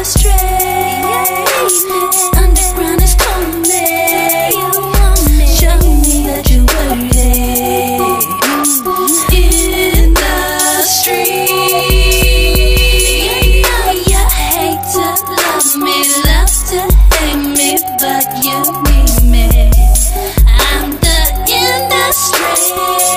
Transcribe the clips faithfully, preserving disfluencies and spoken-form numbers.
astray. Underground is calling me. Show me that you're worthy in the street. You know you hate to love me, love to hate me, but you need me. I'm the industry.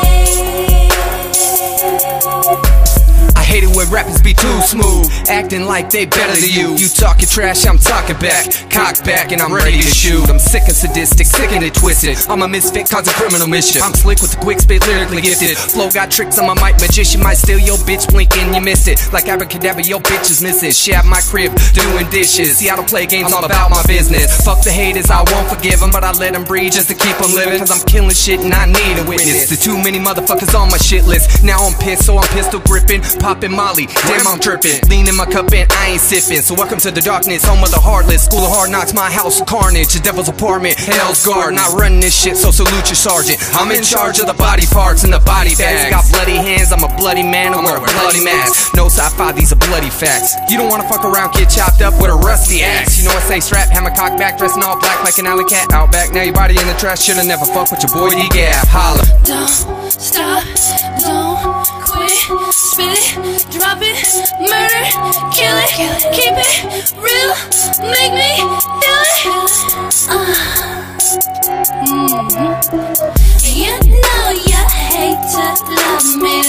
Hate it when rappers be too smooth, acting like they better than you. You talking trash, I'm talking back. Cock back and I'm ready to shoot. I'm sick and sadistic, sick and twisted. I'm a misfit, causing criminal mischief. I'm slick with the quick spit, lyrically gifted. Flow got tricks on my mic, magician might steal your bitch, blinking, you missed it. Like abracadabra, your bitch is missing. Shit at my crib, doing dishes. See, I don't play games, all about my business. Fuck the haters, I won't forgive them, but I let them breathe just to keep them living. Cause I'm killing shit and I need a witness. There's too many motherfuckers on my shit list. Now I'm pissed, so I'm pistol gripping, popping Molly, damn I'm tripping. Lean in my cup and I ain't sipping. So welcome to the darkness, home of the heartless. School of hard knocks, my house of carnage. The devil's apartment, hell's guard. Not running this shit, so salute your sergeant. I'm in charge of the body parts and the body bags. Got bloody hands, I'm a bloody man, I wear a bloody mask. No sci-fi, these are bloody facts. You don't wanna fuck around, get chopped up with a rusty axe. You know I say strap, hammer cock back, dressing all black like an alley cat. Out back, now your body in the trash. Should've never fucked with your boy D-Gap. Holla. Don't stop, don't quit, spit it, drop it, murder, kill it, keep it real, make me feel it. Uh, mm-hmm. You know you hate to love me,